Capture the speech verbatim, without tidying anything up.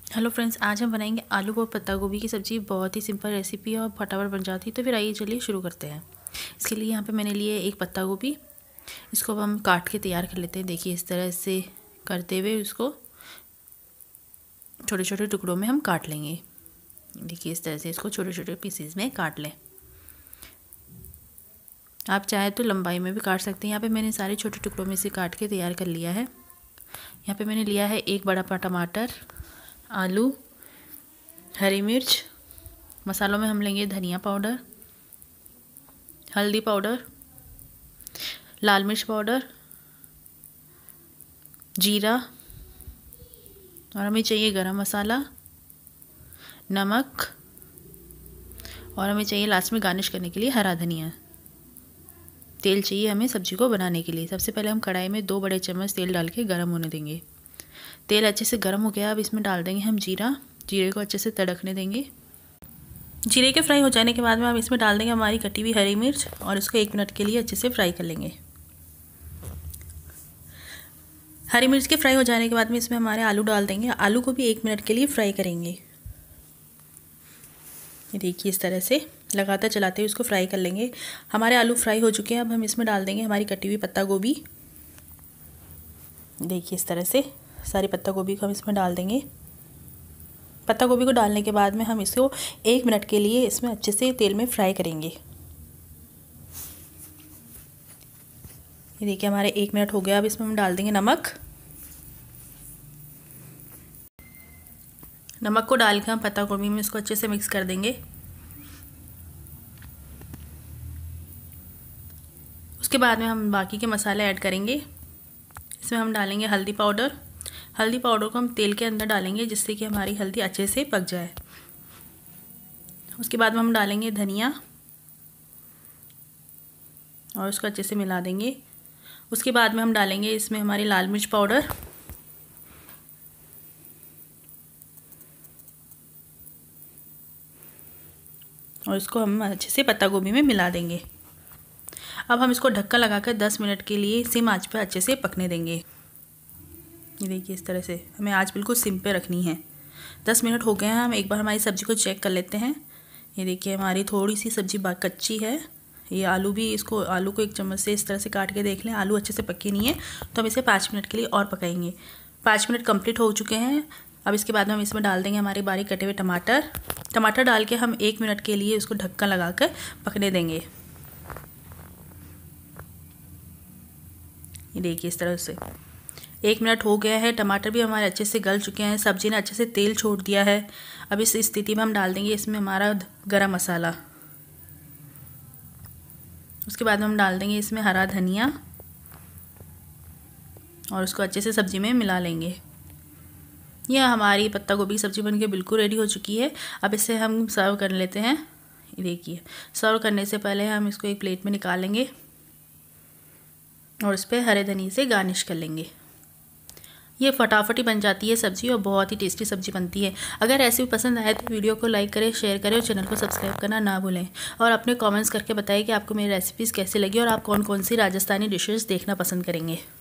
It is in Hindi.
हेलो फ्रेंड्स, आज हम बनाएंगे आलू और पत्ता गोभी की सब्ज़ी। बहुत ही सिंपल रेसिपी है और फटाफट बन जाती है। तो फिर आइए चलिए शुरू करते हैं। इसके लिए यहाँ पे मैंने लिए एक पत्ता गोभी। इसको अब हम काट के तैयार कर लेते हैं। देखिए इस तरह से करते हुए उसको छोटे छोटे टुकड़ों में हम काट लेंगे। देखिए इस तरह से इसको छोटे छोटे पीसेस में काट लें। आप चाहे तो लंबाई में भी काट सकते हैं। यहाँ पे मैंने सारे छोटे टुकड़ों में से काट के तैयार कर लिया है। यहाँ पे मैंने लिया है एक बड़ा टमाटर, आलू, हरी मिर्च। मसालों में हम लेंगे धनिया पाउडर, हल्दी पाउडर, लाल मिर्च पाउडर, जीरा, और हमें चाहिए गरम मसाला, नमक, और हमें चाहिए लास्ट में गार्निश करने के लिए हरा धनिया। तेल चाहिए हमें सब्जी को बनाने के लिए। सबसे पहले हम कढ़ाई में दो बड़े चम्मच तेल डाल के गर्म होने देंगे। तेल अच्छे से गर्म हो गया। अब इसमें डाल देंगे हम जीरा। जीरे को अच्छे से तड़कने देंगे। जीरे के फ्राई हो जाने के बाद में हम इसमें डाल देंगे हमारी कटी हुई हरी मिर्च और इसको एक मिनट के लिए अच्छे से फ्राई कर लेंगे। हरी मिर्च के फ्राई हो जाने के बाद में इसमें हमारे आलू डाल देंगे। आलू को भी एक मिनट के लिए फ्राई करेंगे। ये देखिए इस तरह से लगातार चलाते हुए इसको फ्राई कर लेंगे। हमारे आलू फ्राई हो चुके हैं। अब हम इसमें डाल देंगे हमारी कटी हुई पत्ता गोभी। देखिए इस तरह से सारी पत्ता गोभी को हम इसमें डाल देंगे। पत्ता गोभी को डालने के बाद में हम इसको एक मिनट के लिए इसमें अच्छे से तेल में फ्राई करेंगे। ये देखिए हमारे एक मिनट हो गया। अब इसमें हम डाल देंगे नमक। नमक को डाल के हम पत्ता गोभी में इसको अच्छे से मिक्स कर देंगे। उसके बाद में हम बाकी के मसाले ऐड करेंगे। इसमें हम डालेंगे हल्दी पाउडर। हल्दी पाउडर को हम तेल के अंदर डालेंगे जिससे कि हमारी हल्दी अच्छे से पक जाए। उसके बाद में हम डालेंगे धनिया और उसको अच्छे से मिला देंगे। उसके बाद में हम डालेंगे इसमें हमारी लाल मिर्च पाउडर, और इसको हम अच्छे से पत्ता गोभी में मिला देंगे। अब हम इसको ढक्कन लगाकर दस मिनट के लिए सिम आंच पर अच्छे से पकने देंगे। ये देखिए इस तरह से हमें आंच बिल्कुल सिम पे रखनी है। दस मिनट हो गए हैं। हम एक बार हमारी सब्ज़ी को चेक कर लेते हैं। ये देखिए हमारी थोड़ी सी सब्ज़ी कच्ची है। ये आलू भी, इसको आलू को एक चम्मच से इस तरह से काट के देख लें। आलू अच्छे से पके नहीं है तो हम इसे पाँच मिनट के लिए और पकाएंगे। पाँच मिनट कंप्लीट हो चुके हैं। अब इसके बाद में हम इसमें डाल देंगे हमारे बारीक कटे हुए टमाटर। टमाटर डाल के हम एक मिनट के लिए उसको ढक्कन लगाकर पकने देंगे। ये देखिए इस तरह से एक मिनट हो गया है। टमाटर भी हमारे अच्छे से गल चुके हैं। सब्जी ने अच्छे से तेल छोड़ दिया है। अब इस स्थिति में हम डाल देंगे इसमें हमारा गरम मसाला। उसके बाद में हम डाल देंगे इसमें हरा धनिया और उसको अच्छे से सब्जी में मिला लेंगे। यह हमारी पत्ता गोभी की सब्ज़ी बनके बिल्कुल रेडी हो चुकी है। अब इसे हम सर्व कर लेते हैं। ये देखिए सर्व करने से पहले हम इसको एक प्लेट में निकाल लेंगे और इस पर हरे धनिया से गार्निश कर लेंगे। ये फटाफट ही बन जाती है सब्ज़ी और बहुत ही टेस्टी सब्ज़ी बनती है। अगर ऐसी पसंद आए तो वीडियो को लाइक करें, शेयर करें और चैनल को सब्सक्राइब करना ना भूलें। और अपने कमेंट्स करके बताइए कि आपको मेरी रेसिपीज़ कैसी लगी और आप कौन कौन सी राजस्थानी डिशेस देखना पसंद करेंगे।